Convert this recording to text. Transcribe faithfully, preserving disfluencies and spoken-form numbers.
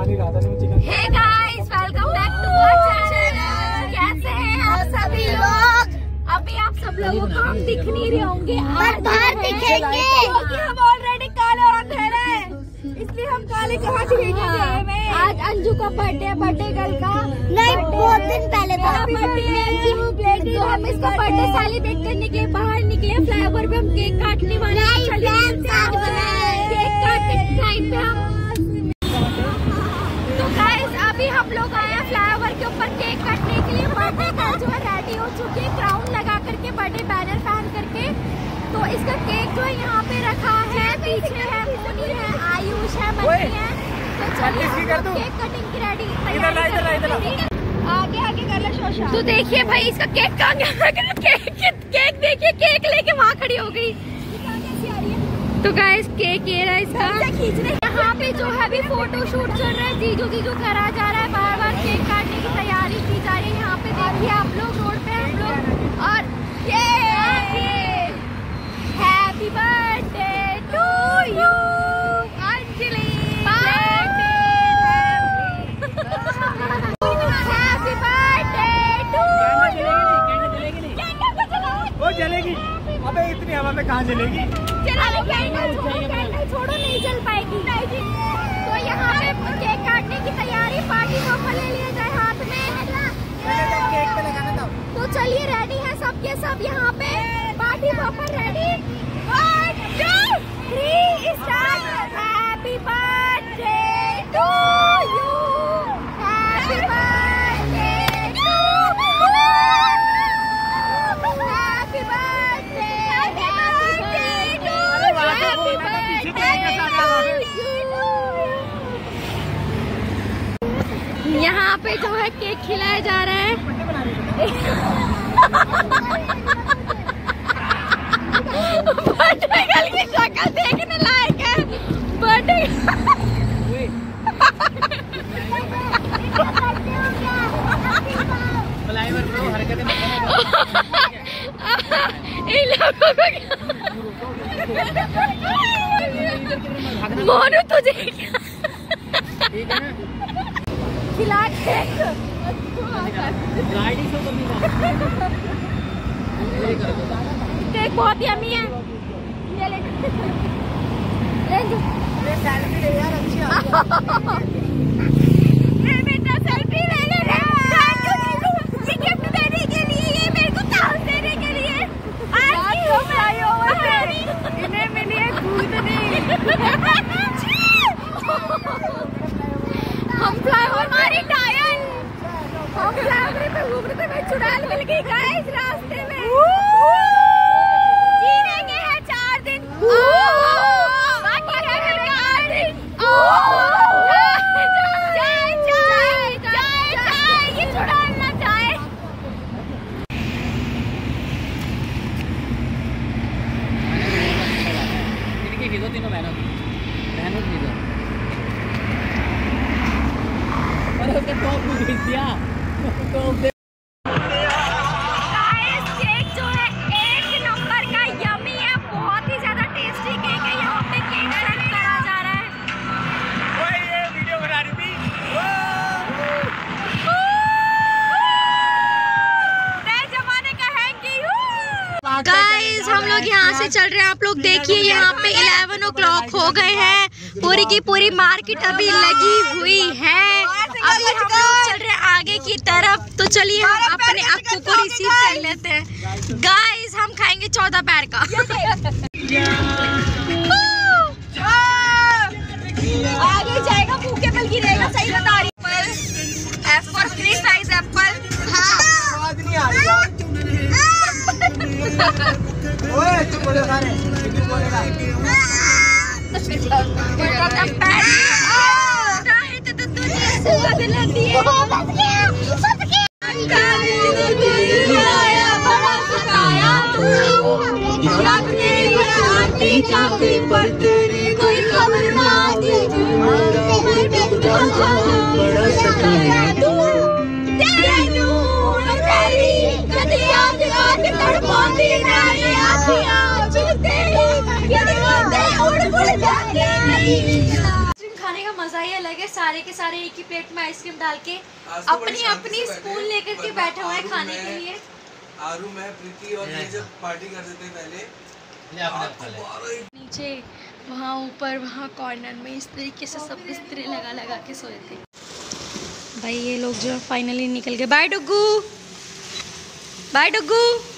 Hey guys, welcome back to our channel. कैसे हैं आप सभी लोग? अभी आप सब लोगों को हम दिख नहीं रहे होंगे, पर बाहर दिखेंगे क्योंकि हम ऑलरेडी काले और अंधेरे हैं, इसलिए हम काले कहाँ दिखेंगे। आज अंजू का बर्थडे है, बर्थडे गर्ल का नहीं, बहुत दिन पहले था बर्थडे। तो हम इसका बर्थडे सेलिब्रेट करने के लिए बाहर निकले, फ्लाईओवर पे हम केक काटने वाले हैं। केक काटने के टाइम पे हम अभी हम लोग आए हैं फ्लाईओवर के ऊपर केक काटने के लिए। बर्थडे का जो है रेडी हो चुकी है, क्राउन लगा करके, बर्थडे बैनर पहन करके। तो इसका केक जो है यहाँ पे रखा है, पीछे है मोनी है, आयुष है, मनी है। तो चलिए केक कटिंग की रेडी आगे आगे कर ले शोशा। तो देखिए भाई इसका केक कहाँ गया, केक केक देखिए, केक लेके वहाँ खड़ी हो गई। तो गाइस केक ये रहा इसका। यहाँ पे जो है अभी फोटो शूट चल रहा है, जीजू जीजू करा जा रहा है, बार बार केक काटने की तैयारी की जा रही है। यहाँ पे देखिए आप लोग, रोड पे हम लोग, और ये happy birthday to you Anjali, happy birthday to you. वो जलेगी, अबे इतनी हवा में कहाँ जलेगी? चलो कैंडल छोड़ो, कैंडल छोड़ो, नहीं जल पाएगी। तो यहाँ पे केक काटने की तैयारी, पार्टी ऑफर ले लिया जाए हाथ में। केक पे लगाना था। तो चलिए रेडी है सब के सब यहाँ पे, party offer ready. One two three start. Happy birthday to you, happy birthday to you, happy birthday, यहाँ पे जो है केक खिलाया जा रहा है। बर्थडे गर्ल की शक्ल देखने लायक है। बर्थडे इन लोगों को मोनू तुझे खिला केक केक बहुत यम्मी है। ये ले ले सेल्फी ले यार, अच्छी ये बेटा सेल्फी ले ले रे। ये गिफ्ट देने के लिए, ये मेरे को चांस देने के लिए आज तो फ्लाईओवर पे इन्हें मिली है कूदने। हम फ्लाईओवर हमारी टायर, हम फ्लाईओवर पे घूम रहे थे, चुड़ैल मिल गई गाइस रास्ते में। जीने के हैं चार दिन, बाकी है चार दिन। चाय चाय चाय चाय, ये चुड़ैल ना चाय। इनकी खींचो तीनों बहनों की, बहनों की खींचो। और उसका टॉप भी खींच दिया, टॉप दे। गाइस केक जो है एक नंबर का यम्मी है, बहुत ही ज्यादा टेस्टी केक है। यहाँ पे केक सर्व करा जा रहा है। ओए ये वीडियो बना रही थी। नए जमाने का हैंकी। गाइस हम लोग यहाँ से चल रहे हैं, आप लोग देखिए यहाँ पे इलेवन ओ क्लॉक हो गए हैं। पूरी की पूरी मार्केट अभी लगी हुई है। अभी हम लोग चल रहे हैं आगे की तरफ। तो चलिए हम अपने अक्कू को रिसीव कर लेते हैं। गाइस हम खाएंगे चौदह पैर का। आगे जाएगा भूखे बल गिरेगा, सही बता रही। F for free size apple. आवाज नहीं आ रही। ओए चुप हो जा सारे, चुप बोलेगा। पर तेरी कोई खबर ना आती, बड़ा सताया तू, तेनू तेरी कदी याद याद तड़पाती नहीं आखियां, जो तेरी याद उड़ उड़ जाती नहीं। खाने का मजा ही अलग है। सारे के सारे एक ही प्लेट में आइसक्रीम डाल के अपनी अपनी स्पून लेकर के बैठे हुए हैं खाने के लिए। आरू, मैं, प्रीति और ये जब पार्टी करते थे पहले नीचे वहाँ ऊपर वहाँ कॉर्नर में इस तरीके से सब बिस्तरे लगा लगा के सोए थे। भाई ये लोग जो फाइनली निकल गए। Bye Duggu, bye Duggu.